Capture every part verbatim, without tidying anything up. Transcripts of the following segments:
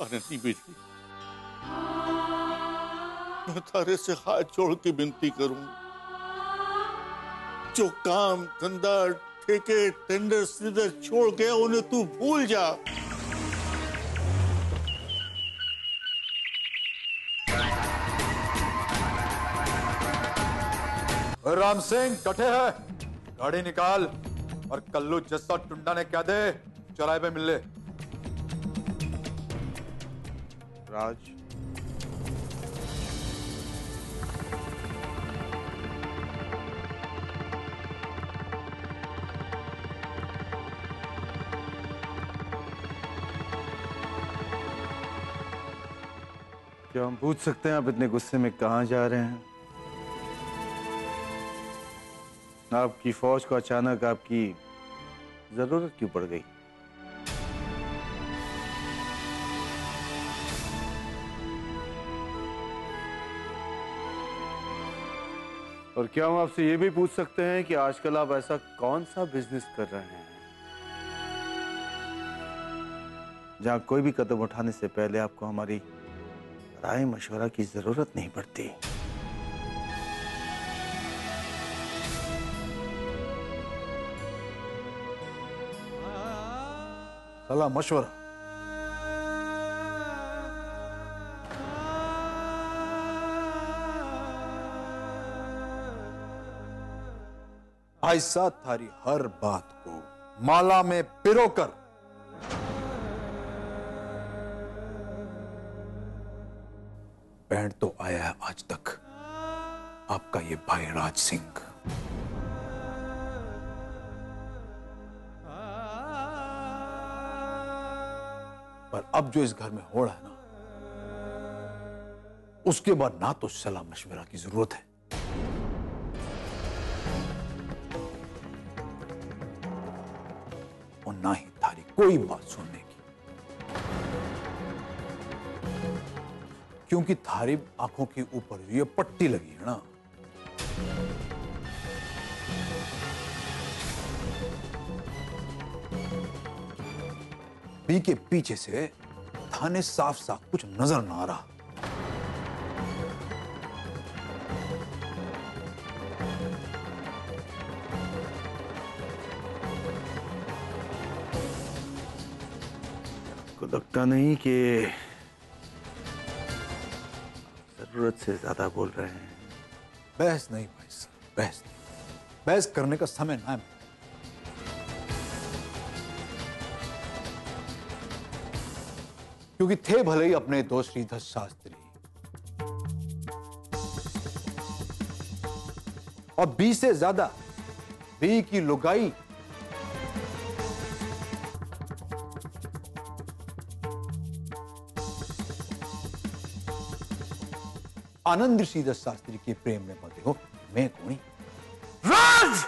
अरे नहीं बेटी, मैं तारे से हाथ जोड़ के विनती करूं, जो काम धंधा ठेके टेंडर सीधर छोड़ के उन्हें तू भूल जा। राम सिंह कटे है, गाड़ी निकाल और कल्लू जस्सा टुंडा ने क्या दे चौराहे पे मिल ले। राज, क्या हम पूछ सकते हैं आप इतने गुस्से में कहां जा रहे हैं? आपकी फौज को अचानक आपकी जरूरत क्यों पड़ गई? और क्या हम आपसे ये भी पूछ सकते हैं कि आजकल आप ऐसा कौन सा बिजनेस कर रहे हैं जहां कोई भी कदम उठाने से पहले आपको हमारी राय मशवरा की जरूरत नहीं पड़ती? सलाह मशवरा ऐसा थारी हर बात को माला में पिरोकर बैंड तो आया है आज तक आपका ये भाई राज सिंह। पर अब जो इस घर में हो रहा है ना, उसके बाद ना तो सलाह मशवरा की जरूरत है और ना ही थारी कोई बात सुनने की, क्योंकि थारी आंखों के ऊपर ये पट्टी लगी है ना, बी के पीछे से थाने साफ साफ कुछ नजर ना आ रहा। आपको लगता नहीं कि जरूरत से ज्यादा बोल रहे हैं? बहस नहीं भाई साहब, बहस नहीं, बहस करने का समय ना है। क्योंकि थे भले ही अपने दो श्रीधर शास्त्री और बी से ज्यादा बी की लुगाई आनंद श्रीधर शास्त्री के प्रेम में बंधे हो, मैं कौन? राज!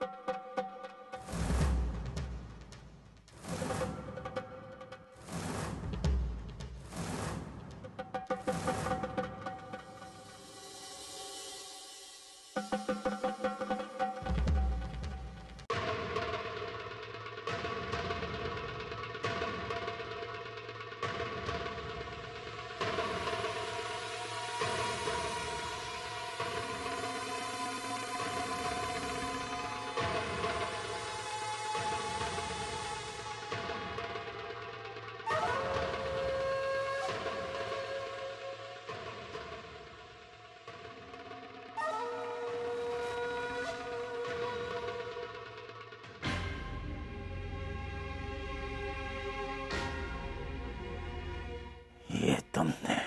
ये तुमने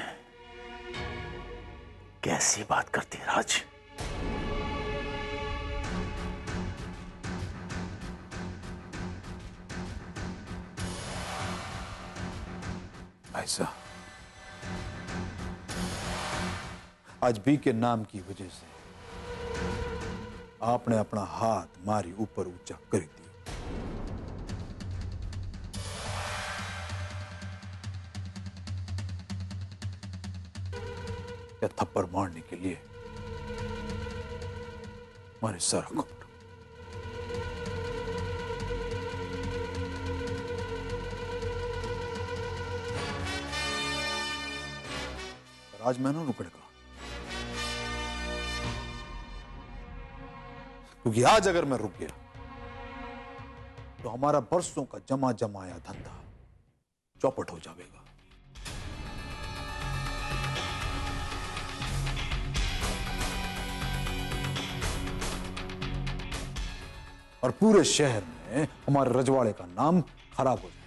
कैसी बात करती राज? ऐसा आज बी के नाम की वजह से आपने अपना हाथ मारी ऊपर ऊंचा कर दिया। या थप्पड़ मारने के लिए मारे सर को पर आज मैं ना रुकड़ेगा, क्योंकि आज अगर मैं रुक गया तो हमारा बरसों का जमा जमाया धंधा चौपट हो जाएगा। और पूरे शहर में हमारे रजवाड़े का नाम खराब हो जाएगा,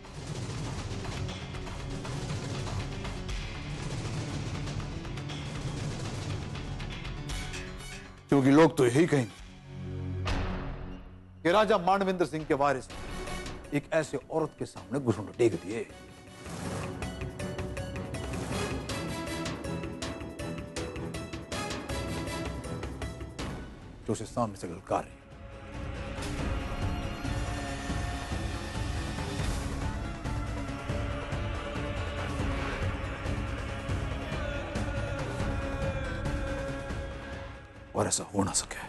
क्योंकि लोग तो यही कहेंगे कि राजा मानवेंद्र सिंह के वारिस ने एक ऐसे औरत के सामने घुटने टेक दिए जो उसे सामने से ललकार रही। और ऐसा हो ना सके।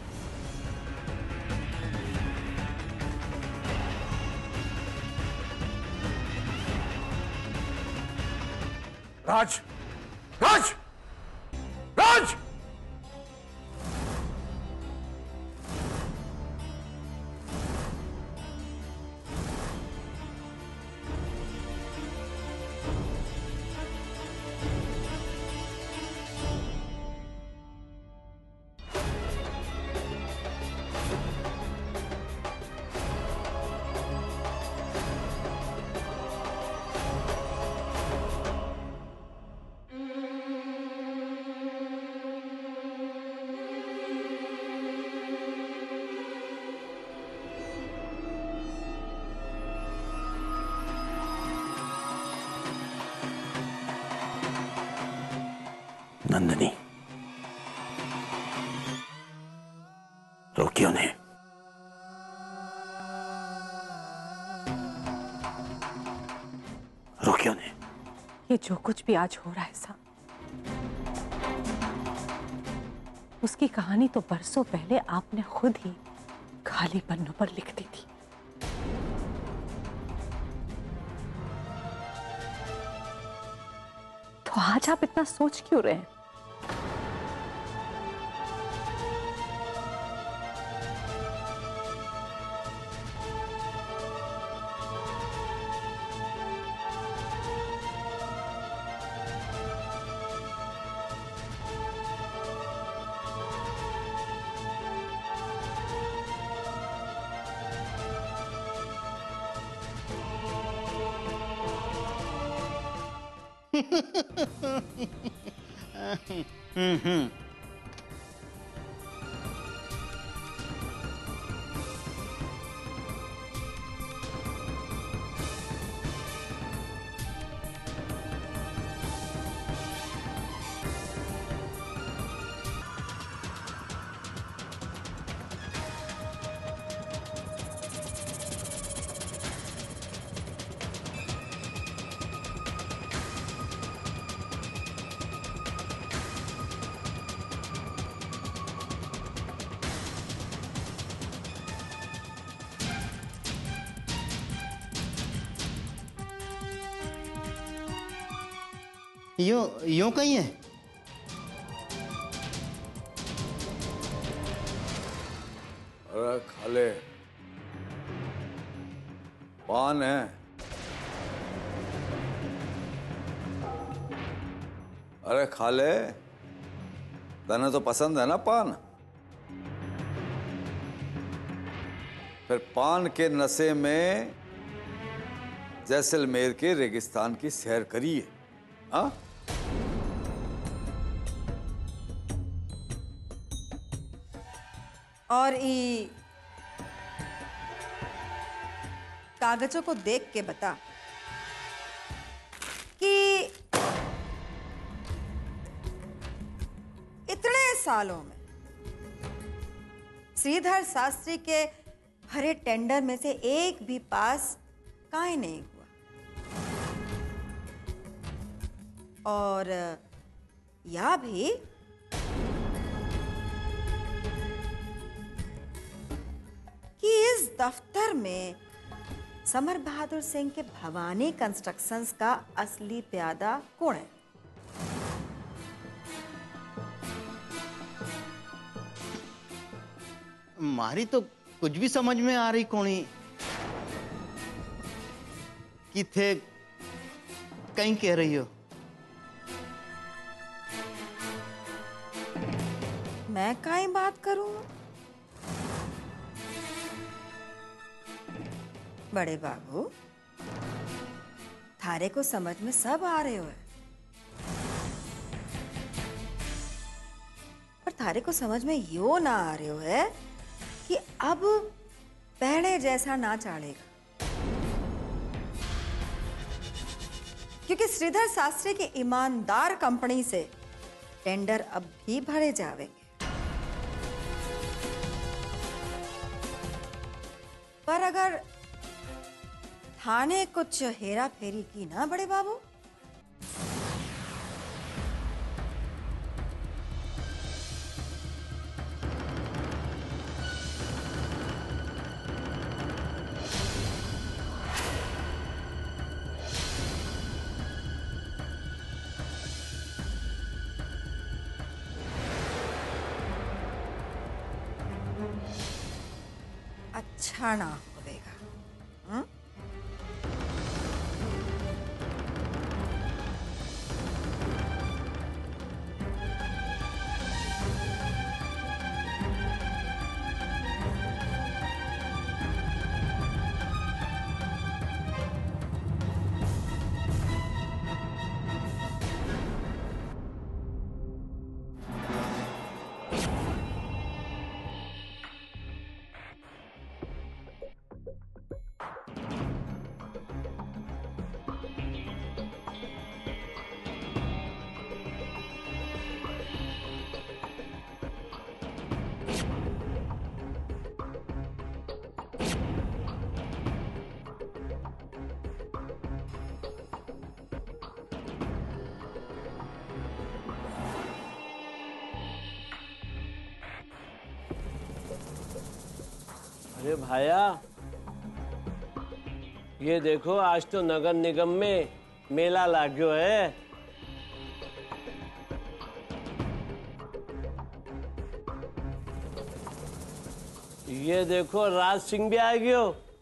राज, राज, राज! नंदिनी, रोकियो ने रोकियो ने ये जो कुछ भी आज हो रहा है साहब, उसकी कहानी तो बरसों पहले आपने खुद ही खाली पन्नों पर लिख दी थी। तो आज आप इतना सोच क्यों रहे हैं? यूं यूं कहीं है? अरे खाले पान है। अरे खाले तने तो पसंद है ना पान? फिर पान के नशे में जैसलमेर के रेगिस्तान की सैर करिए। हाँ और ई कागजों को देख के बता कि इतने सालों में श्रीधर शास्त्री के भरे टेंडर में से एक भी पास काहे नहीं हुआ, और या भी कि इस दफ्तर में समर बहादुर सिंह के भवानी कंस्ट्रक्शंस का असली प्यादा कौन है। मारी तो कुछ भी समझ में आ रही कोनी कि थे कहीं कह रही हो। मैं काई बात करूं? बड़े बाबू, थारे को समझ में सब आ रहे हो, पर थारे को समझ में यो ना आ रहे हो है कि अब पहले जैसा ना चलेगा, क्योंकि श्रीधर शास्त्री की ईमानदार कंपनी से टेंडर अब भी भरे जावेंगे। पर अगर थाने कुछ हेरा फेरी की ना बड़े बाबू, अच्छा ना होगा। हम्म? अरे भाया, ये देखो आज तो नगर निगम में मेला लाग्यो है। ये देखो राज सिंह भी आ गयो।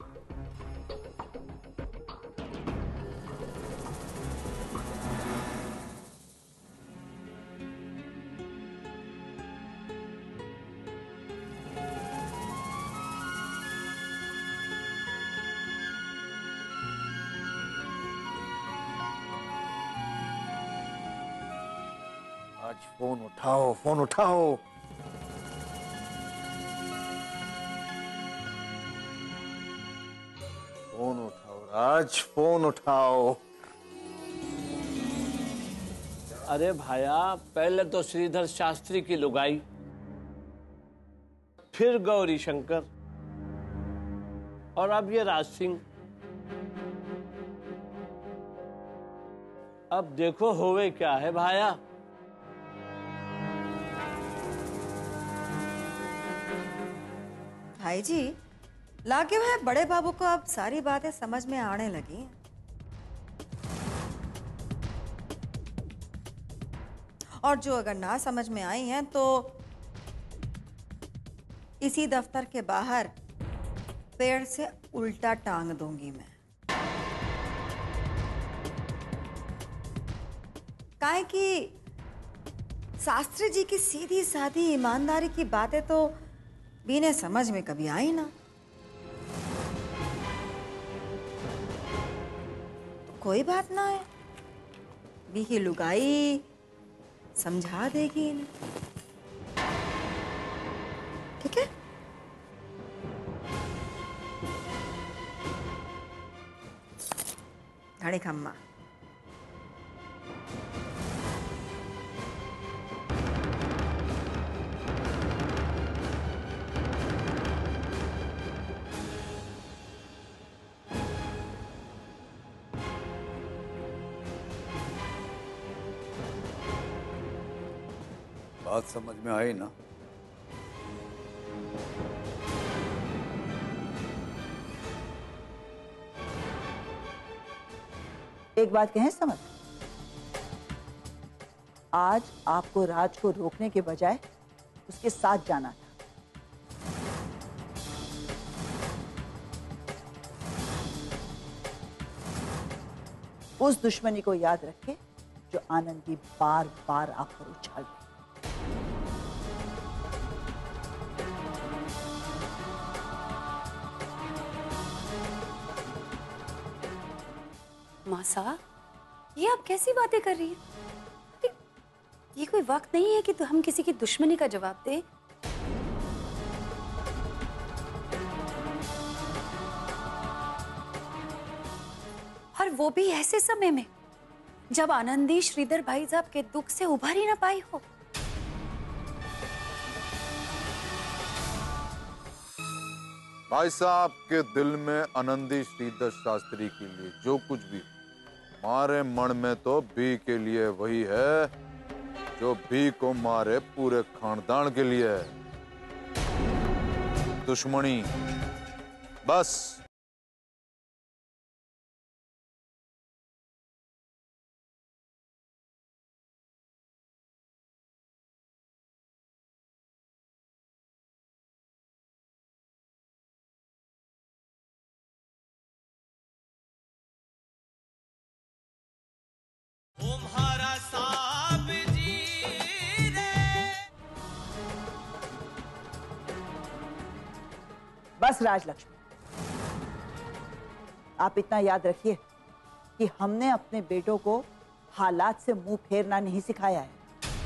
आज फोन उठाओ, फोन उठाओ। फोन उठाओ राज, फोन उठाओ। अरे भाया, पहले तो श्रीधर शास्त्री की लुगाई, फिर गौरी शंकर, और अब ये राज सिंह। अब देखो होवे क्या है भाया। भाई जी, लागे है बड़े बाबू को अब सारी बातें समझ में आने लगी हैं। और जो अगर ना समझ में आई हैं तो इसी दफ्तर के बाहर पेड़ से उल्टा टांग दूंगी मैं। काहे कि शास्त्री जी की सीधी साधी ईमानदारी की बातें तो बीने समझ में कभी आई ना। तो कोई बात ना है, बी की लुगाई समझा देगी इन्हें, ठीक है? घड़ी खम्मा। बात समझ में आई ना? एक बात कहें समझ, आज आपको राज को रोकने के बजाय उसके साथ जाना था। उस दुश्मनी को याद रखे जो आनंदी बार बार आप पर उछाल रही। माँ साहब, ये आप कैसी बातें कर रही हैं? अरे, ये कोई वक्त नहीं है कि तो हम किसी की दुश्मनी का जवाब दें। और वो भी ऐसे समय में जब आनंदी श्रीधर भाई साहब के दुख से उभर ही ना पाई हो। भाई साहब के दिल में आनंदी श्रीधर शास्त्री के लिए जो कुछ भी, मारे मन में तो भी के लिए वही है जो भी को मारे पूरे खानदान के लिए है। दुश्मनी बस। बस राजलक्ष्मी, आप इतना याद रखिए कि हमने अपने बेटों को हालात से मुंह फेरना नहीं सिखाया है।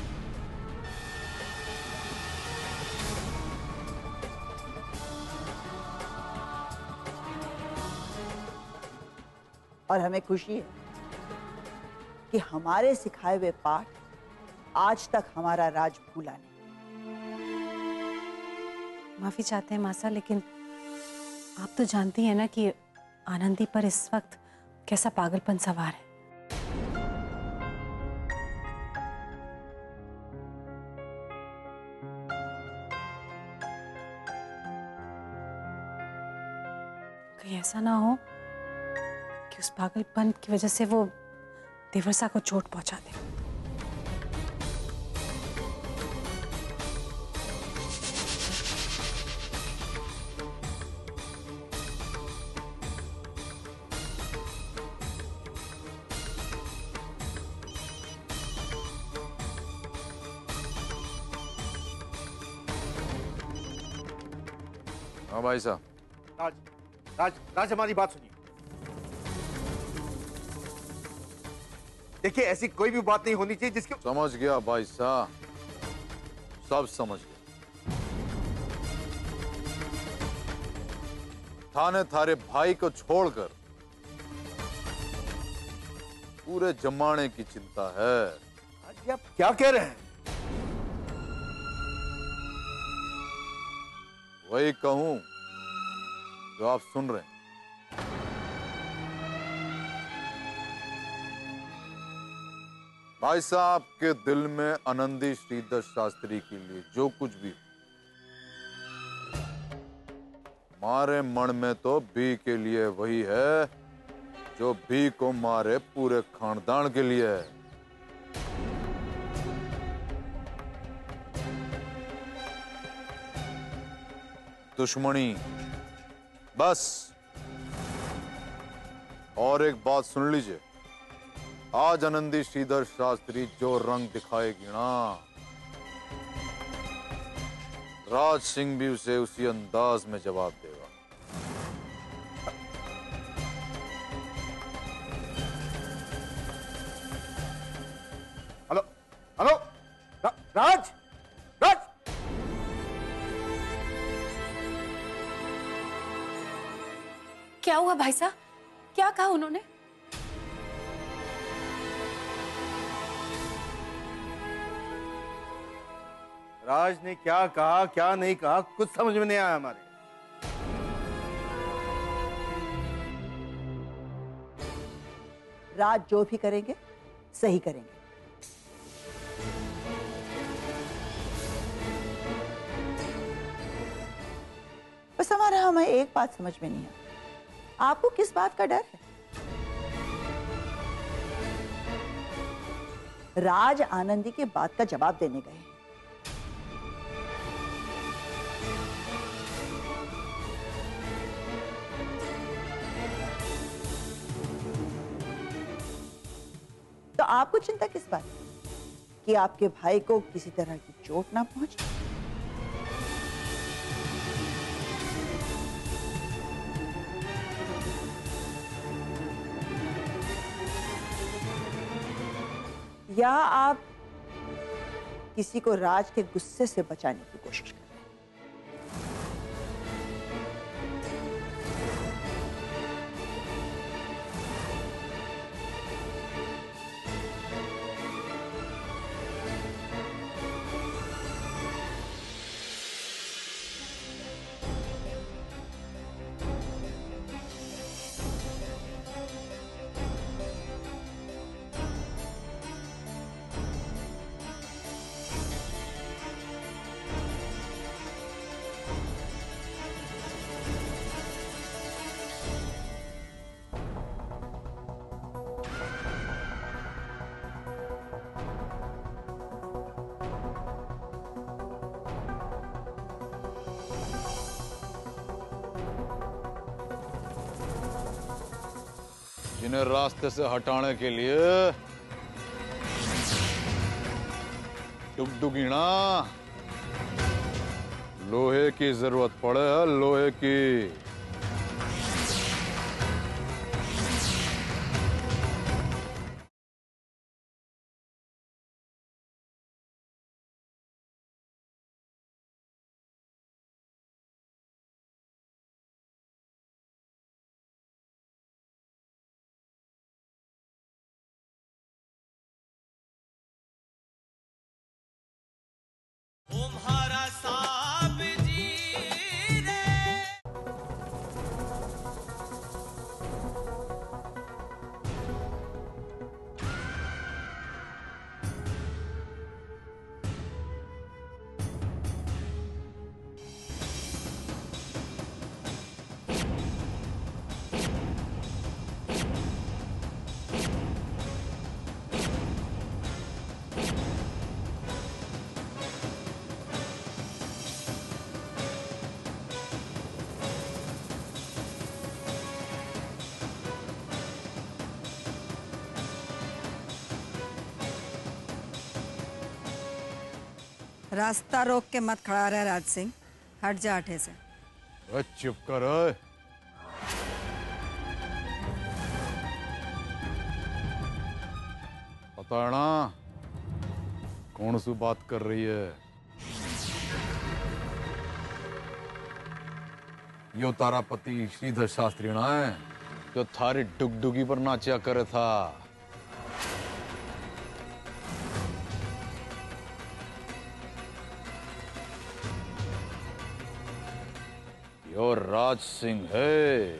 और हमें खुशी है कि हमारे सिखाए हुए पाठ आज तक हमारा राज भूला नहीं। माफी चाहते हैं मासा, लेकिन आप तो जानती हैं ना कि आनंदी पर इस वक्त कैसा पागलपन सवार है। कहीं ऐसा ना हो कि उस पागलपन की वजह से वो देवर्षा को चोट पहुंचा दे। हाँ भाई साहब। राज, राज, राज हमारी बात सुनिए। देखिए, ऐसी कोई भी बात नहीं होनी चाहिए जिसकी। समझ गया भाई साहब, सब समझ गया। थाने थारे भाई को छोड़कर पूरे जमाने की चिंता है। आज आप क्या कह रहे हैं? वही कहूं जो आप सुन रहे हैं। भाई साहब के दिल में आनंदी श्रीधर शास्त्री के लिए जो कुछ भी, मारे मन में तो भी के लिए वही है जो भी को मारे पूरे खानदान के लिए है। दुश्मनी बस। और एक बात सुन लीजिए, आज आनंदी श्रीधर शास्त्री जो रंग दिखाएगी ना, राज सिंह भी उसे उसी अंदाज में जवाब देगा। हेलो, हेलो, रा, राज, राज। क्या हुआ भाई साहब? क्या कहा उन्होंने? राज ने क्या कहा, क्या नहीं कहा, कुछ समझ में नहीं आया हमारे। राज जो भी करेंगे सही करेंगे। बस हमारा हमें एक बात समझ में नहीं आई, आपको किस बात का डर है? राज आनंदी के बात का जवाब देने गए। आपको चिंता किस बात की कि आपके भाई को किसी तरह की चोट ना पहुंचे? या आप किसी को राज के गुस्से से बचाने की कोशिश करें? जिन्हें रास्ते से हटाने के लिए डुगडुगीना लोहे की जरूरत पड़े है, लोहे की। रास्ता रोक के मत खड़ा रहे राज सिंह, हट जा आठे से। अरे चुप कर ओए। पता है ना कौन सी बात कर रही है? यो तारा पति श्रीधर शास्त्री ना है जो थारी डुगडुगी पर नाचा करे था। यो राज सिंह है।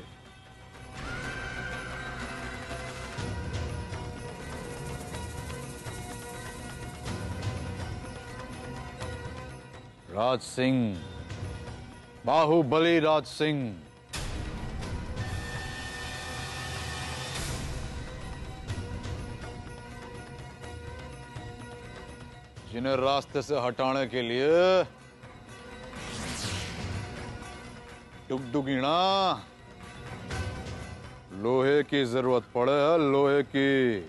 राज सिंह, बाहुबली राज सिंह। जिन्हें रास्ते से हटाने के लिए डुगडुगीना लोहे की जरूरत पड़े है, लोहे की।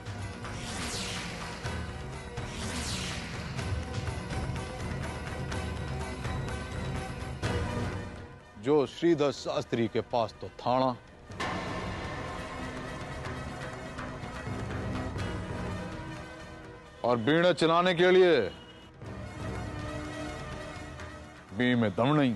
जो श्रीधर शास्त्री के पास तो थाना, और बीड़े चलाने के लिए बी में दम नहीं।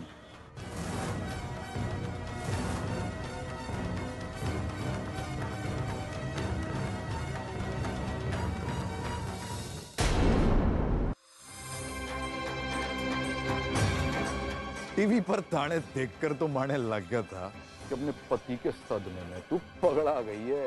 टीवी पर ताने देखकर तो माने लग गया था कि अपने पति के सदमे में तू पगड़ा गई है।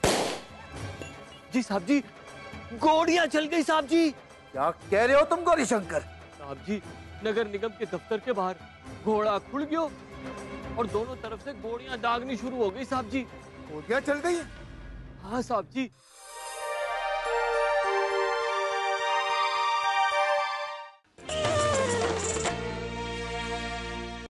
जी साहब जी, गोलियां चल गई साहब जी। क्या कह रहे हो तुम गौरीशंकर? साहब जी, नगर निगम के दफ्तर के बाहर घोड़ा खुल गयो और दोनों तरफ से गोलियां दागनी शुरू हो गई साहब जी। गोलियां चल गई? हाँ साहब जी,